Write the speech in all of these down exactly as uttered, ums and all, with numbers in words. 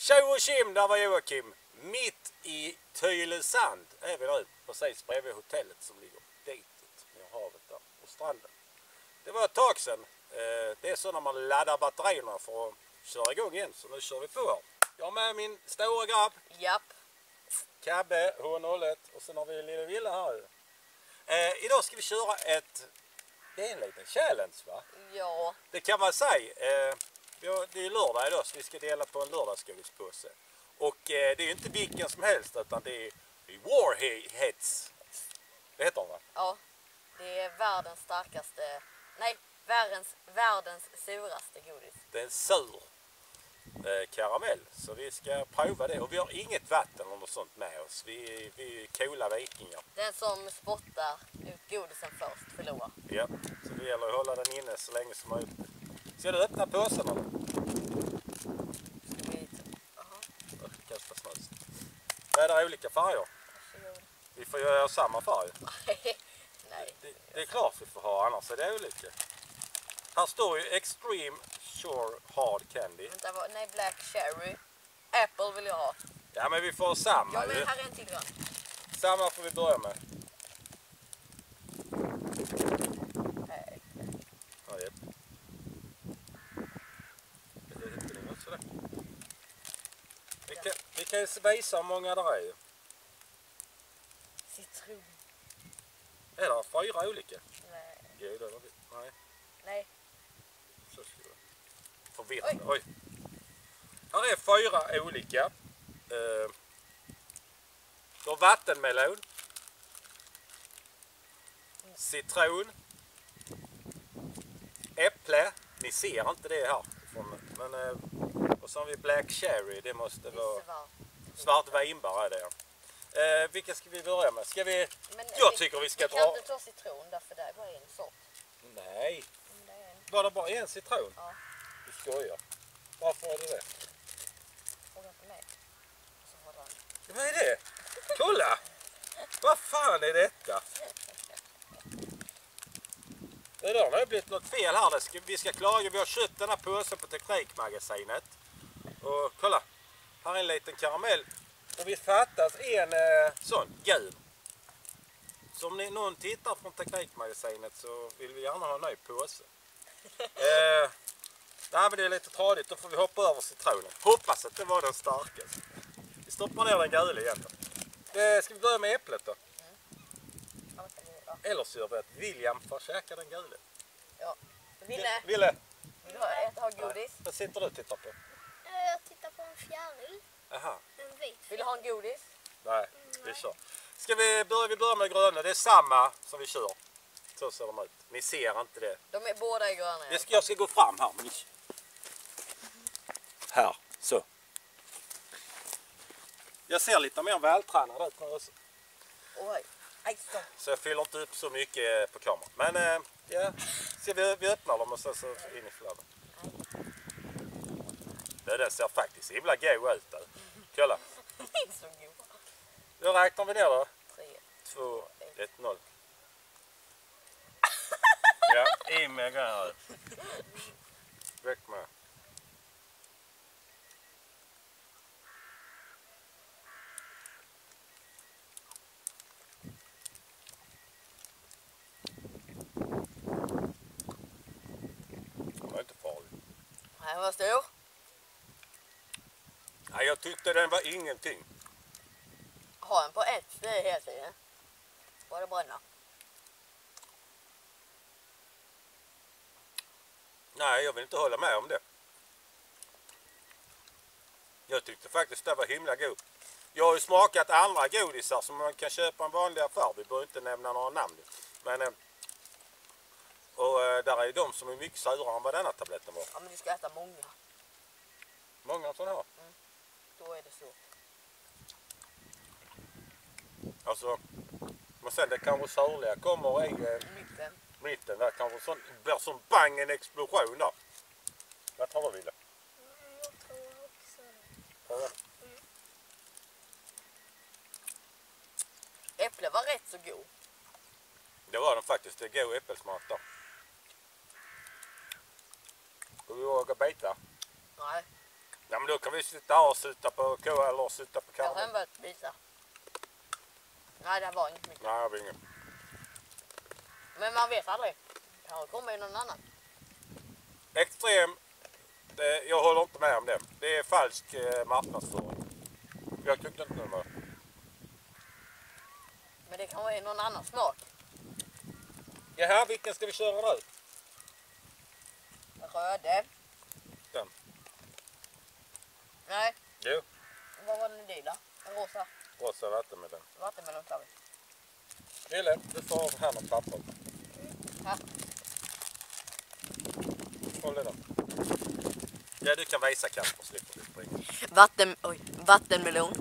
Tjo och Kim, där var Joakim. Mitt i Tylösand är vi nu, precis bredvid hotellet som ligger ditåt med havet där och stranden. Det var ett tag sedan. Det är så när man laddar batterierna för att köra igång igen, så nu kör vi på här. Jag har med min stora grabb. Japp. Kabbe, H noll ett, och sen har vi lilla Villa här. Eh, idag ska vi köra ett, det är en liten challenge va? Ja. Det kan man säga. Eh, det är lördag idag så vi ska dela på en lördagsgodispåse. Och eh, det är ju inte vilken som helst utan det är Warheads. Det heter de va? Ja. Det är världens starkaste, nej, världens, världens suraste godis. Det är en sur eh, karamell. Så vi ska prova det. Och vi har inget vatten eller något sånt med oss. Vi, vi är coola vikingar. Den som spottar ut godisen först förlorar. Ja, så det gäller att hålla den inne så länge som möjligt. Ska du öppna påsen eller? Ska vi... Aha. Kasta snus. Är det olika färger? Varsågod. Vi får göra samma färg. Nej. Det, det är klart vi får ha, annars är det olika. Här står ju Extreme Shore Hard Candy. Vänta, vad- nej, Black Cherry. Apple vill jag ha. Ja men vi får ha samma. Ja, men ju. här är en till grön. Samma får vi börja med. Nej. Ja, japp. Det är inte något sådär. Vi kan, vi kan ju visa hur många det är ju. Citron. Är det fyra olika? Nej. Gud, eller? Nej. Nej. Så ska det. Förvirrande. Oj. Oj. Här är fyra olika. Uh, du har vattenmelon. Citron. Äpple. Ni ser inte det här. Men, uh, och så har vi Black Cherry. Det måste vara Svart. svart vinbär är det. Uh, vilka ska vi börja med? Ska vi... Men Jag vi- tycker vi ska vi dra... kan inte ta citron därför det är bara en sort. Nej. Men det är en. Var det bara en citron? Ja. Du skojar. Varför är det det? Fråga inte mig. Och så får den. Vad är det? Kolla! Vad fan är detta? Det där, det har blivit något fel här. Det ska, vi ska klara. Vi har köpt den här påsen på Teknikmagasinet. Och kolla. Här är en liten karamell. Och vi fattas en eh, sån gul. Så om ni, någon tittar från Teknikmagasinet så vill vi gärna ha en ny påse. eh, nej men det är lite tradigt. Då får vi hoppa över citronen. Hoppas att det var den starkaste. Vi stoppar ner den gula igen. Eh, ska vi börja med äpplet då? Ja, vänta, ja. Eller så gör vi att William får käka den gula. Ja. Ville, Ville, vill du ha, äta, ha godis? vad sitter du och tittar på? Jag tittar på en fjäril. Aha. En vit Vill du ha en godis? Nej, vi kör. Ska vi börja, vi börjar med gröna. Det är samma som vi kör. Så ser de ut. Ni ser inte det. De är båda i gröna. Jag ska, jag ska gå fram här. Här, så. Jag ser lite mer vältränad ut nu också. Oj. Aj, så. Så jag fyller inte upp så mycket på kameran. Men äh, ja, ska vi, vi öppnar dem och sen så in i flödet. Det den ser faktiskt himla god ut där. Kolla. Så god. Då räknar vi ner då. Tre. två, ett, noll. Ja, in med grejer. Räck med. Det var inte farligt. Nej, vad stor? Nej, jag tyckte den var ingenting. Ha en på ett, det är helt tiden. Var det bränna? Nej, jag vill inte hålla med om det. Jag tyckte faktiskt det var himla god. Jag har ju smakat andra godisar som man kan köpa en vanlig affär. Vi behöver inte nämna några namn. Men, eh, och eh, där är ju de som är mycket surare än vad denna tabletten var. Ja, men du ska äta många. Många sådana här. Då är det så. Alltså, men sen det kanske surliga kommer i eh, Mitten. mitten. Där kanske sån, blir som bang en explosion där. Vad tar du Ville? Jag tror också det. Pröva. Äpple var rätt så god. Det var den faktiskt. Det är god äppelsmak där. Ska vi våga bita? Nej. Ja, men då kan vi sitta här och sitta på K eller sitta på Jag har karamell. börjat visa. Nej, det var inget mycket. Nej, jag har ingen. Men man vet aldrig. Kanske kommer ju någon annan. Extrem. Det, jag håller inte med om det. Det är falsk eh, marknadsföring. Jag tyckte inte det var. Men det kan vara någon annan smak. Jaha, vilken ska vi köra nu? Röde. Den. Nej, Jo, vad var den i lila? En rosa. rosa vattenmelon. Vattenmelon tar vi. Ville, du får hand om pappret. Här. Håll i den. Ja, du kan visa Kasper, slipper du springa. Vatten, oj, vattenmelon.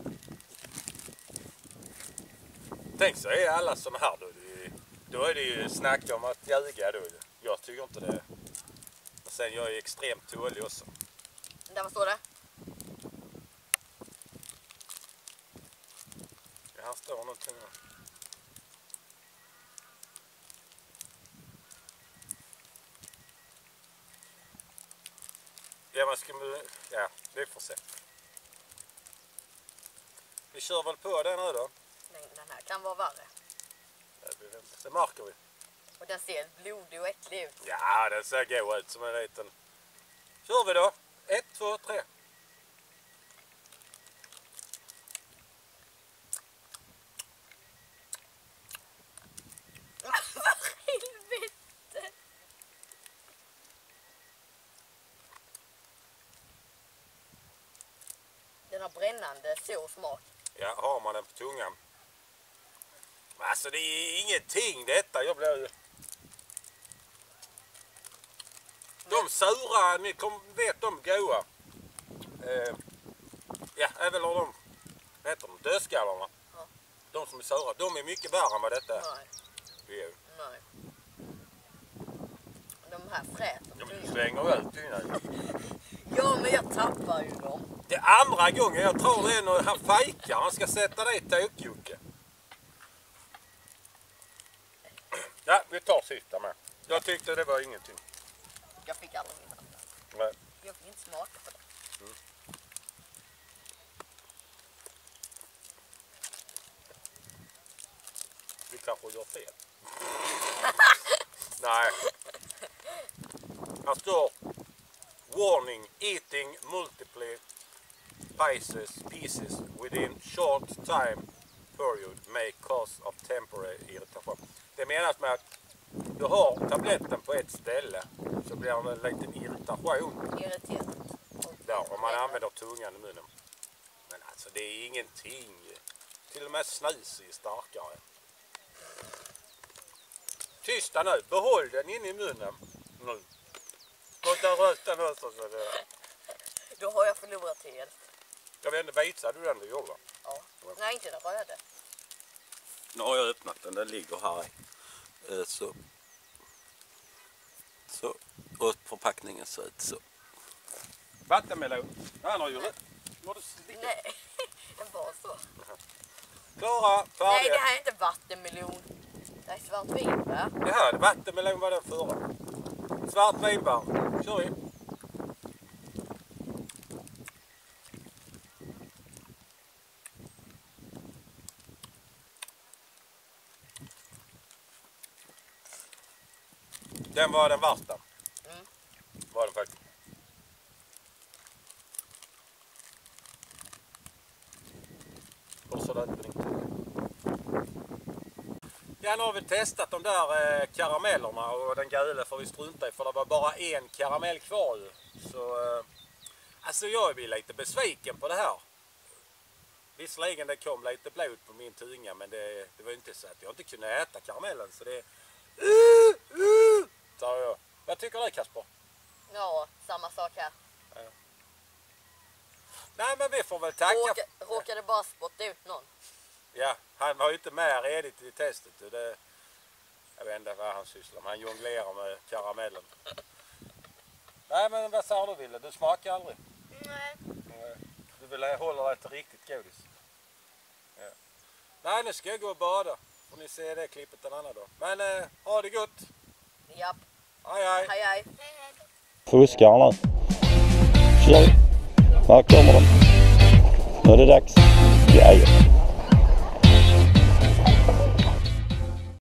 Tänk så är alla såna här då. Då är det ju snack om att ljuga då. Jag tycker inte det. Och sen jag är extremt tålig också. Där, vad står det? Ja, här står någonting. Ja, man ska... Ja, vi får se. Vi kör väl på den nu då. Men den här kan vara värre. Det märker vi. Och den ser blodig och äcklig ut. Ja, den ser god ut som en liten. Kör vi då. Ett, två, tre. Vad helvete! Den har brännande sur smak. Ja, har man den på tungan. Alltså det är ingenting detta. Jag blir... De sura, ni kom, vet de goa. Eh, ja, även om de, vad heter de, dödskallarna. Ja. De som är sura, de är mycket värre än vad detta är. Nej, Jo. nej. De här fräter. Ja, men du svänger ut innan. Ja, men jag tappar ju dem. Det är andra gången jag tror det är när han fejkar. Han ska sätta dig i tåkjocke. Ja, vi tar sista med. Jag tyckte det var ingenting. Jag fick aldrig min hand. Nej. Jag fick inte smaka på det. Mm. Vi kanske gör fel. Nej. Här står warning, eating multiple pieces, pieces within short time period may cause of temporary irritation. Det menas med att du har tabletten på ett ställe så blir det en liten irritation Irriterat. där om man använder tungan i munnen. Men alltså det är ingenting. Till och med snus är starkare. Tysta nu, behåll den in i munnen. Nu. Låta rösten också så det... Då har jag förlorat helt. Jag vet inte, visade du den du gjorde? Ja. Nej, inte den röda. Nu har jag öppnat den, den ligger här i. Så. Så. Och förpackningen ser ut så. Vattenmelon. Han har ju rätt. Nej, den var så. Klara, färdiga. Nej, det här är inte vattenmelon. Det är svartvinbär. Det här, vattenmelon var den förra. Svart vinbär. Kör vi. Den var den värsta. Mm. Var den faktiskt. Och så där på din tid. Ja, nu har vi testat de där eh, karamellerna och den gula får vi strunta i för det var bara en karamell kvar ju. Så eh, alltså jag blir lite besviken på det här. Visserligen det kom lite blod på min tunga men det, det var inte så att jag inte kunde äta karamellen så det uh, uh, tar jag. Vad tycker du Kasper? Ja, samma sak här. Ja. Nej men vi får väl tacka. Råka, råkade bara spotta ut någon. Ja, han var ju inte med redigt i testet. Det, jag vet inte vad han sysslar med. Han jonglerar med karamellen. Nej men vad sa du Ville? Du smakar aldrig? Nej. Du vill hålla dig till riktigt godis. Ja. Nej nu ska jag gå och bada. Får ni se det klippet en annan dag. Men eh, ha det gott. Japp. Hej hej. Hej hej. Hej, hej. Fuskar nu. Kör. Här kommer de. Nu är det dags. Grejer.